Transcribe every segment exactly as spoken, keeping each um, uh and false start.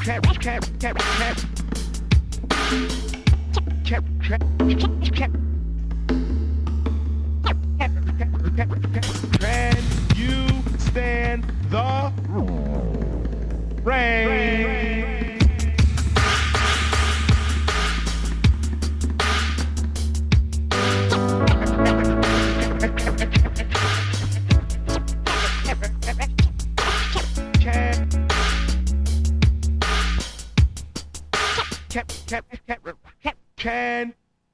Can you stand the rain? Can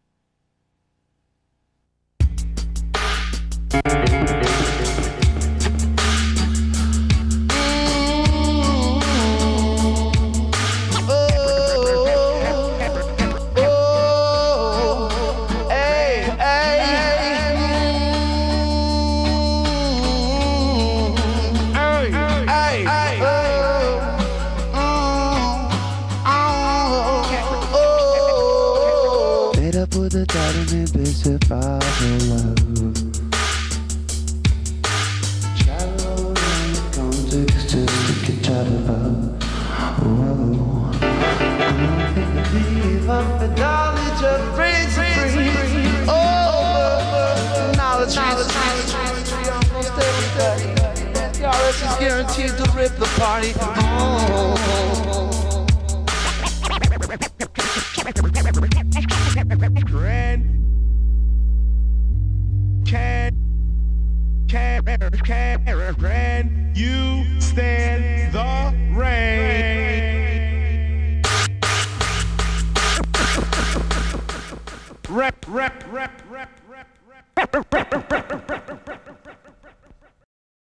put the thought in this if I love. Travel around context just to get travel out. Whoa. I don't believe up and knowledge of brings free. Oh, knowledge, knowledge, knowledge, almost everybody. The R S is guaranteed to rip the party. Oh. Grand, can, can, can, can you stand?